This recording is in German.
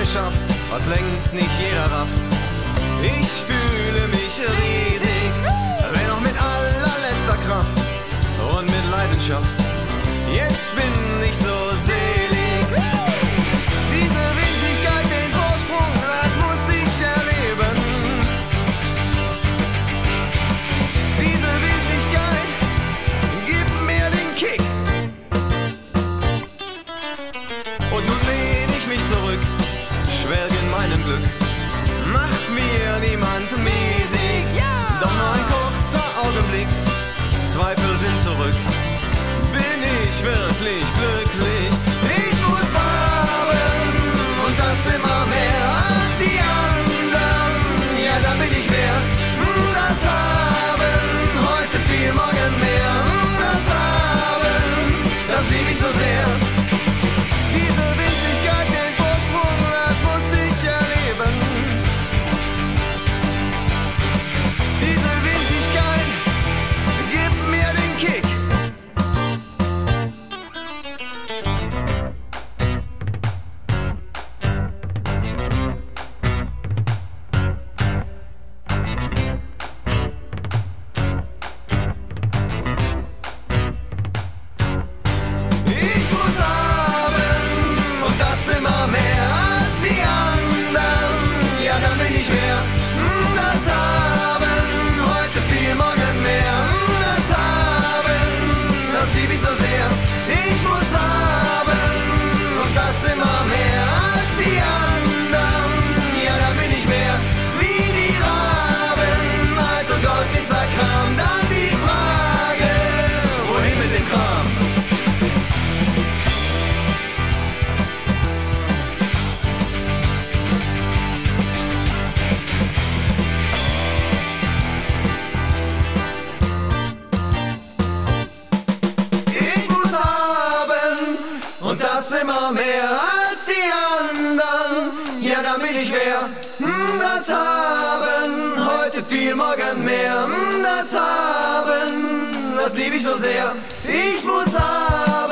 geschafft, was längst nicht jeder rafft. Ich fühle mich riesig, wenn auch mit allerletzter Kraft und mit Leidenschaft. Jetzt bin ich so selig. Diese Winzigkeit, den Vorsprung, das muss ich erleben. Diese Winzigkeit gibt mir den Kick. Und nun lehn ich mich zurück, schwelge in meinem Glück. Macht mir niemand mäßig, doch nur ein kurzer Augenblick. Zweifel sind zurück, bin ich wirklich glücklich. Ich muss haben, und das immer mehr als die anderen. Ja, da bin ich wert, das haben, heute viel, morgen mehr. Das haben, das lieb ich so sehr. Diese Winzigkeit, den Vorsprung, das muss ich erleben. Diese Winzigkeit gibt mir den Kick. Ich muss haben, und das immer mehr als die anderen. Ja, dann bin ich mehr. Das haben, heute viel, morgen mehr. Das haben, das lieb ich so sehr. Ich muss haben, und das immer mehr als die anderen. Ja, dann bin ich mehr. Wie die Raben, Alt und Goldglitzerkram. Dann die Frage, wohin mit dem Kram? Ich muss haben, und das immer mehr als die anderen. Ja, dann bin ich wer. Das haben, heute viel, morgen mehr. Das haben, das lieb ich so sehr. Ich muss haben.